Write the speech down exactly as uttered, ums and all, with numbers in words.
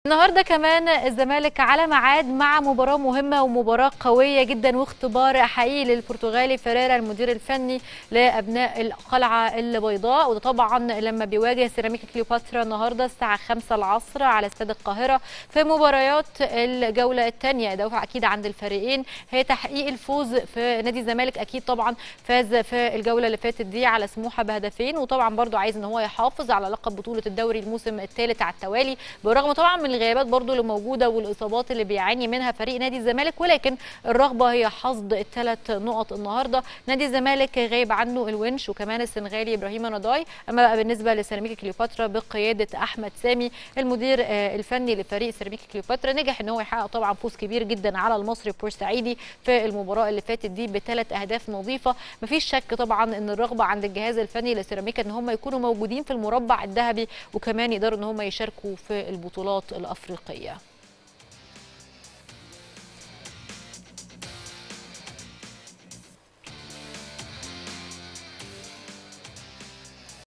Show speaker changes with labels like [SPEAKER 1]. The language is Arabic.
[SPEAKER 1] النهارده كمان الزمالك على ميعاد مع مباراه مهمه ومباراه قويه جدا واختبار حقيقي للبرتغالي فيريرا المدير الفني لابناء القلعه البيضاء، وده طبعا لما بيواجه سيراميكا كليوباترا النهارده الساعه خمسة العصر على استاد القاهره في مباريات الجوله الثانيه. دوافع اكيد عند الفريقين هي تحقيق الفوز في نادي الزمالك، اكيد طبعا فاز في الجوله اللي فاتت دي على سموحه بهدفين، وطبعا برضو عايز ان هو يحافظ على لقب بطوله الدوري الموسم الثالث على التوالي، بالرغم طبعا من الغيابات برضو اللي موجوده والاصابات اللي بيعاني منها فريق نادي الزمالك، ولكن الرغبه هي حصد الثلاث نقط النهارده. نادي الزمالك غايب عنه الونش وكمان السنغالي ابراهيم نضاي، اما بقى بالنسبه لسيراميكا كليوباترا بقياده احمد سامي المدير الفني لفريق سيراميكا كليوباترا، نجح ان هو يحقق طبعا فوز كبير جدا على المصري بورسعيدي في المباراه اللي فاتت دي بثلاث اهداف نظيفه. مفيش شك طبعا ان الرغبه عند الجهاز الفني لسيراميكا ان هم يكونوا موجودين في المربع الذهبي وكمان يقدروا ان هم يشاركوا في البطولات الافريقيه.